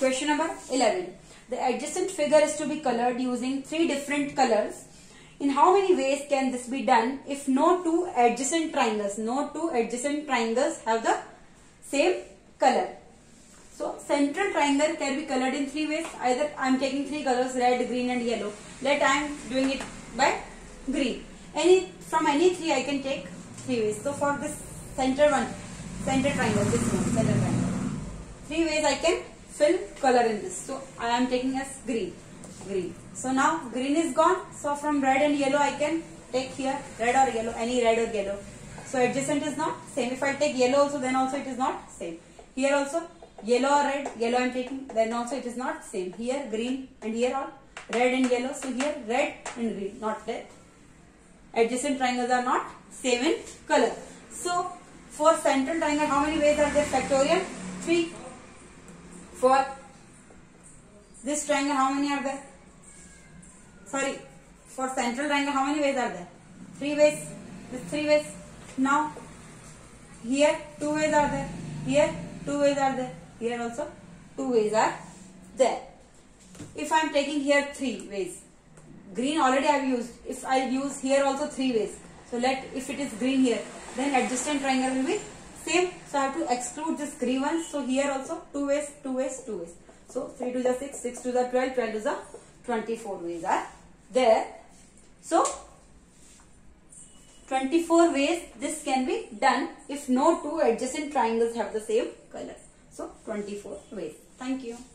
Question number 11. The adjacent figure is to be colored using 3 different colors. In how many ways can this be done if no two adjacent triangles have the same color? So central triangle can be colored in 3 ways. Either I am taking 3 colors, red, green and yellow. Let I am doing it by green. From any 3 I can take 3 ways. So for this center triangle, this one, center triangle, 3 ways I can fill color in this. So I am taking as green. So now green is gone. So from red and yellow I can take here red or yellow, any red or yellow. So adjacent is not same. If I take yellow also, then also it is not same. Here also yellow or red, yellow I am taking, then also it is not same. Here green and here all red and yellow. So here red and green, not there. Adjacent triangles are not same in color. So for central triangle, how many ways are there? Factorial 3. For this triangle, how many are there? Sorry, for central triangle, how many ways are there? 3 ways. This 3 ways. Now here 2 ways are there. Here 2 ways are there. Here also 2 ways are there. If I am taking here 3 ways, green already I have used. If I use here also 3 ways, so if it is green here, then adjacent triangle will be same. So I have to exclude this green one. So here also 2 ways. So 3 to the 6, 6 to the 12, 12 to the 24 ways are there. So 24 ways this can be done if no two adjacent triangles have the same color. So 24 ways. Thank you.